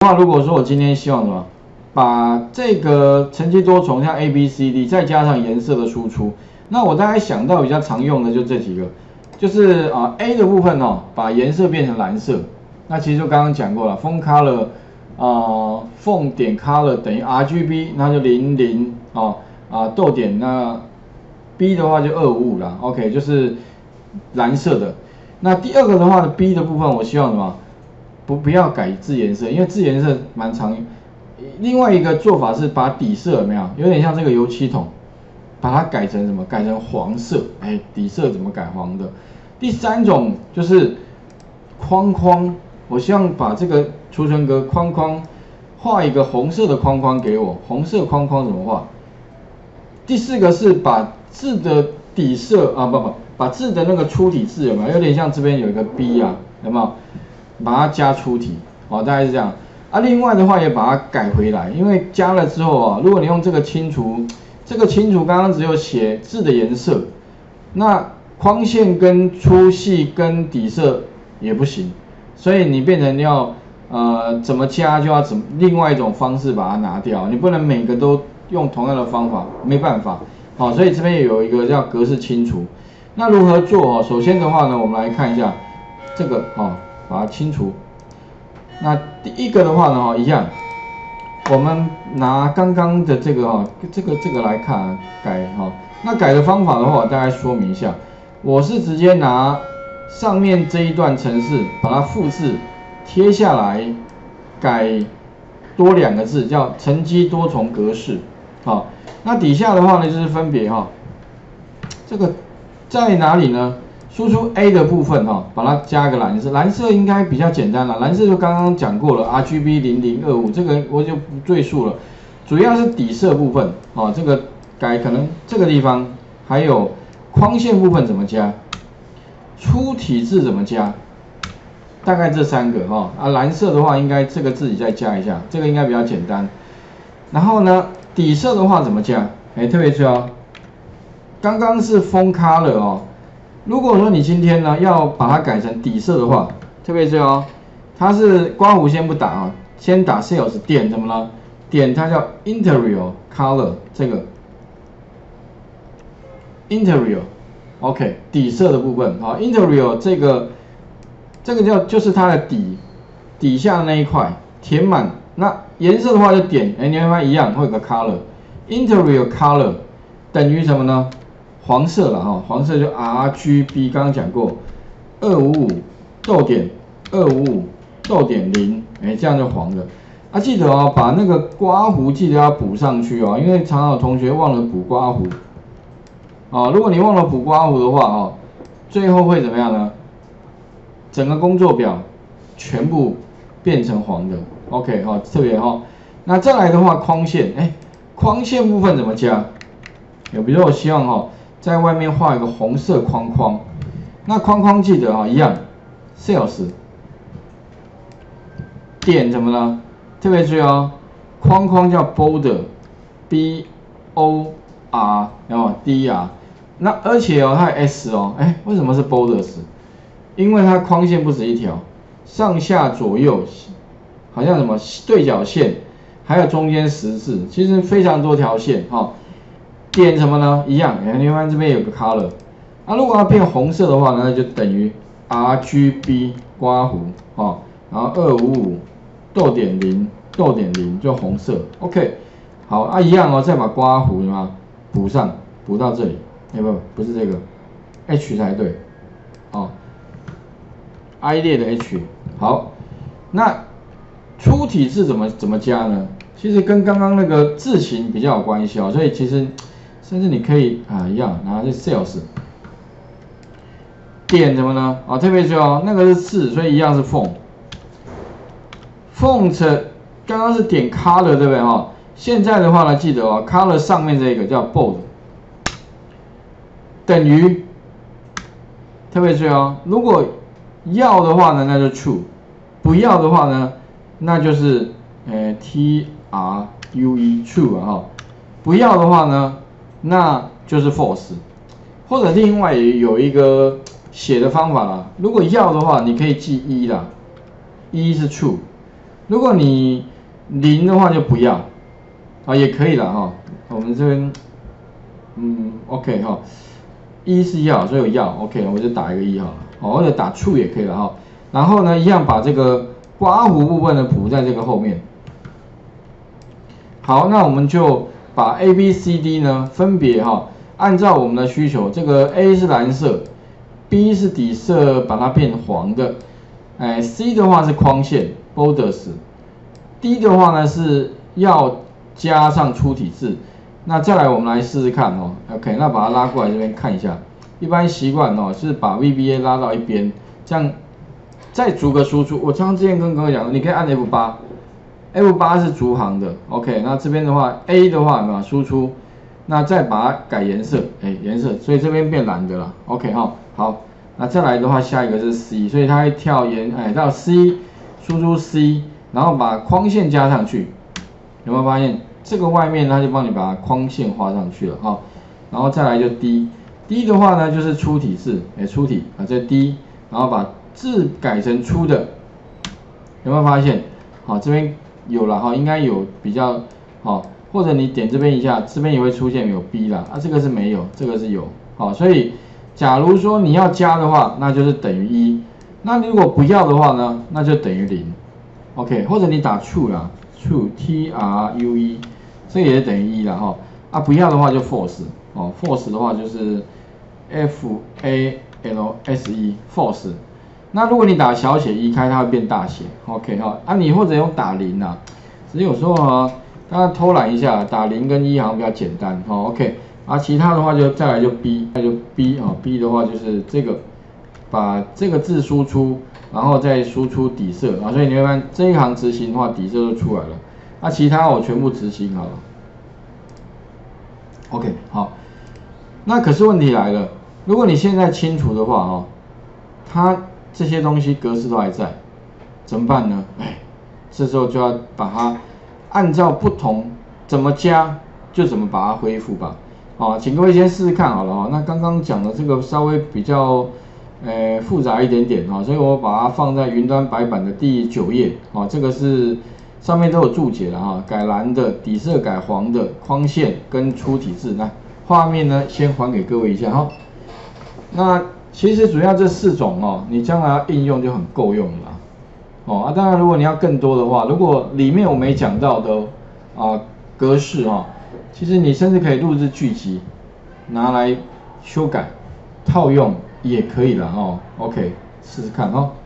话，如果说我今天希望什么，把这个乘积多重像 A、B、C、D， 再加上颜色的输出，那我大概想到比较常用的就这几个，就是A 的部分把颜色变成蓝色。那其实就刚刚讲过了 ，font color font 点 color 等于 RGB， 那就00逗点那 B 的话就255啦 ，OK 就是蓝色的。那第二个的话呢 ，B 的部分我希望什么？不要改字颜色，因为字颜色蛮常用。另外一个做法是把底色有没有，有点像这个油漆桶，把它改成什么？改成黄色。哎，底色怎么改黄的？第三种就是框框，我希望把这个储存格框框画一个红色的框框给我。红色框框怎么画？第四个是把字的底色把字的那个粗体字有没有？有点像这边有一个 B 啊，有没有？把它加粗体，大概是这样。另外的话也把它改回来，因为加了之后如果你用这个清除，刚刚只有写字的颜色，那框线跟粗细跟底色也不行，所以你变成要怎么加就要另外一种方式把它拿掉，你不能每个都用同样的方法，没办法。好，所以这边也有一个叫格式清除。那如何做首先的话呢，我们来看一下这个把它清除。那第一个的话呢，一样，我们拿刚刚的这个这个来看改那改的方法的话，我大概说明一下。我是直接拿上面这一段程式，把它复制贴下来，改多2个字，叫乘积多重格式。好，那底下的话呢，就是分别这个在哪里呢？输出 A 的部分把它加个蓝色，蓝色应该比较简单了。蓝色就刚刚讲过了 ，RGB 0025，这个我就不赘述了。主要是底色部分这个改可能这个地方，还有框线部分怎么加，粗体字怎么加，大概这3个蓝色的话应该这个自己再加一下，这个应该比较简单。然后呢，底色的话怎么加？特别注意刚刚是 font color如果说你今天呢要把它改成底色的话，特别注意它是刮弧先不打先打 sales 点怎么了？点它叫 interior color 这个 interior OK 底色的部分interior 这个就是它的底下的那一块填满。那颜色的话就点你会发现一样会有个 color interior color 等于什么呢？黄色了黄色就 RGB， 刚刚讲过255逗点255逗点0，这样就黄的。记得把那个刮弧记得要补上去因为常常有同学忘了补刮弧如果你忘了补刮弧的话最后会怎么样呢？整个工作表全部变成黄的。OK 特别那再来的话框线，框线部分怎么加？比如说我希望在外面画一个红色框框，那框框记得一样 ，sales 点怎么了？特别注意框框叫 border，b o r， 然后 d r， 那而且它有 s 为什么是 borders？ 因为它框线不止一条，上下左右，好像什么对角线，还有中间十字，其实非常多条线点什么呢？一样，你会发现这边有个 color， 如果要变红色的话呢，那就等于 RGB 刮弧然后255逗点0就红色 ，OK， 好一样再把刮弧补上，补到这里，不是这个 H 才对，I 列的 H， 好，那粗体字怎么加呢？其实跟刚刚那个字形比较有关系所以其实。甚至你可以一样拿这 sales 点什么呢？特别注意那个是字，所以一样是 font 刚刚是点 color 对不对现在的话呢，记得color 上面这个叫 bold 等于，特别注意如果要的话呢，那就 true， 不要的话呢，那就是true true 不要的话呢。那就是 false， 或者另外有一个写的方法啦。如果要的话，你可以记1啦，1是 true； 如果你0的话就不要，啊也可以了哈。我们这边OK 哈，1是要，所以我要 OK， 我就打一个1好了，或者打 true 也可以了哈。然后呢，一样把这个刮胡部分呢补在这个后面。好，那我们就把 A、B、C、D 呢分别按照我们的需求，这个 A 是蓝色 ，B 是底色把它变黄的，C 的话是框线 borders，D 的话呢是要加上粗体字。那再来我们来试试看，OK， 那把它拉过来这边看一下。一般习惯是把 VBA 拉到一边，这样再逐个输出。我刚之前跟各位讲，你可以按 F8 是逐行的 ，OK。那这边的话 A 的话有没有输出？那再把它改颜色，颜色，所以这边变蓝的了 ，OK 哈。好，那再来的话，下一个是 C， 所以它会跳到 C， 输出 C， 然后把框线加上去，有没有发现？这个外面它就帮你把框线画上去了哈，然后再来就 D 的话呢就是粗体字，粗体这 D， 然后把字改成粗的，有没有发现？好，这边有了哈，应该有比较好，或者你点这边一下，这边也会出现有 B 啦，这个是没有，这个是有，好，所以假如说你要加的话，那就是等于1，那如果不要的话呢，那就等于0 ，OK， 或者你打 true 啦。True TRUE， 这也是等于1啦哈。不要的话就 false，false 的话就是 FALSE false。那如果你打小写1开，它会变大写 ，OK 哈。你或者用打0啦，只是有时候大家偷懒一下，打0跟1好像比较简单，OK。其他的话就再来就 B， 那就 B 的话就是这个，把这个字输出。然后再输出底色所以你会发现这一行执行的话，底色就出来了。其他我全部执行好了。OK， 好。那可是问题来了，如果你现在清除的话它这些东西格式都还在，怎么办呢？这时候就要把它按照不同怎么加就怎么把它恢复吧。请各位先试试看好了那刚刚讲的这个稍微比较。复杂一点点所以我把它放在云端白板的第9页这个是上面都有注解了改蓝的，底色改黄的，框线跟粗体字。那画面呢，先还给各位一下那其实主要这4种你将来要应用就很够用了当然如果你要更多的话，如果里面我没讲到的格式其实你甚至可以录制剧集，拿来修改套用。也可以了OK， 试试看